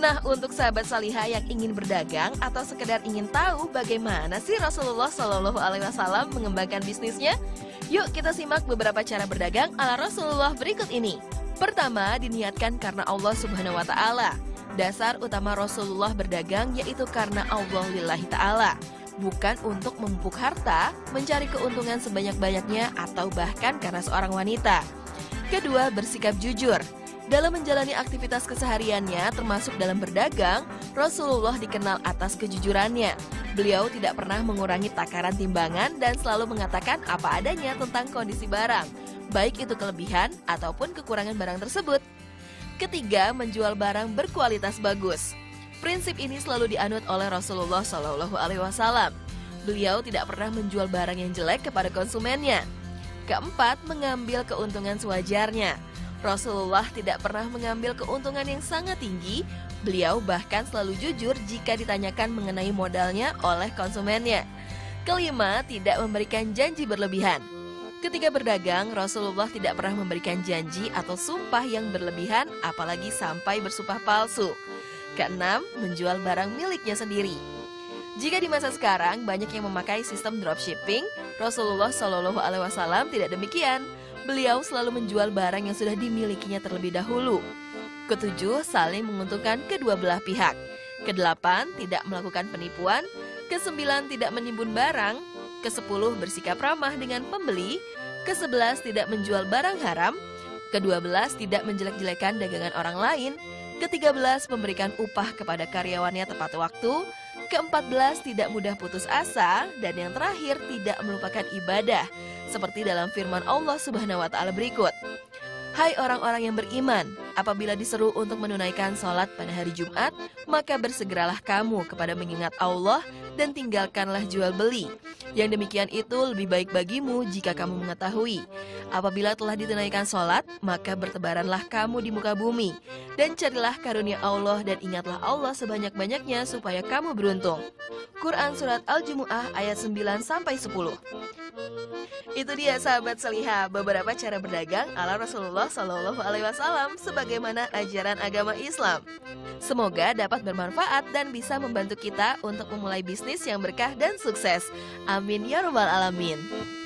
Nah, untuk sahabat salihah yang ingin berdagang atau sekedar ingin tahu bagaimana sih Rasulullah Shallallahu Alaihi Wasallam mengembangkan bisnisnya, yuk kita simak beberapa cara berdagang ala Rasulullah berikut ini. Pertama, diniatkan karena Allah Subhanahu Wa Taala. Dasar utama Rasulullah berdagang yaitu karena Allah lillahi ta'ala, bukan untuk memupuk harta, mencari keuntungan sebanyak-banyaknya, atau bahkan karena seorang wanita. Kedua, bersikap jujur. Dalam menjalani aktivitas kesehariannya, termasuk dalam berdagang, Rasulullah dikenal atas kejujurannya. Beliau tidak pernah mengurangi takaran timbangan dan selalu mengatakan apa adanya tentang kondisi barang, baik itu kelebihan ataupun kekurangan barang tersebut. Ketiga, menjual barang berkualitas bagus. Prinsip ini selalu dianut oleh Rasulullah Shallallahu Alaihi Wasallam. Beliau tidak pernah menjual barang yang jelek kepada konsumennya. Keempat, mengambil keuntungan sewajarnya. Rasulullah tidak pernah mengambil keuntungan yang sangat tinggi. Beliau bahkan selalu jujur jika ditanyakan mengenai modalnya oleh konsumennya. Kelima, tidak memberikan janji berlebihan. Ketika berdagang, Rasulullah tidak pernah memberikan janji atau sumpah yang berlebihan, apalagi sampai bersumpah palsu. Keenam, menjual barang miliknya sendiri. Jika di masa sekarang banyak yang memakai sistem dropshipping, Rasulullah Shallallahu Alaihi Wasallam tidak demikian. Beliau selalu menjual barang yang sudah dimilikinya terlebih dahulu. Ketujuh, saling menguntungkan kedua belah pihak. Kedelapan, tidak melakukan penipuan. Kesembilan, tidak menimbun barang. Kesepuluh, bersikap ramah dengan pembeli. Kesebelas, tidak menjual barang haram. Kedua-belas, tidak menjelek-jelekan dagangan orang lain. Ke-13, memberikan upah kepada karyawannya tepat waktu. Ke-14, tidak mudah putus asa. Dan yang terakhir, tidak melupakan ibadah, seperti dalam firman Allah Subhanahu wa Ta'ala berikut. Hai orang-orang yang beriman, apabila diseru untuk menunaikan sholat pada hari Jumat, maka bersegeralah kamu kepada mengingat Allah dan tinggalkanlah jual beli. Yang demikian itu lebih baik bagimu jika kamu mengetahui. Apabila telah ditunaikan sholat, maka bertebaranlah kamu di muka bumi. Dan carilah karunia Allah dan ingatlah Allah sebanyak-banyaknya supaya kamu beruntung. Quran Surat Al-Jumu'ah ayat 9-10. Itu dia sahabat salihah, beberapa cara berdagang ala Rasulullah Shallallahu Alaihi Wasallam sebagaimana ajaran agama Islam. Semoga dapat bermanfaat dan bisa membantu kita untuk memulai bisnis yang berkah dan sukses. Amin ya rabbal alamin.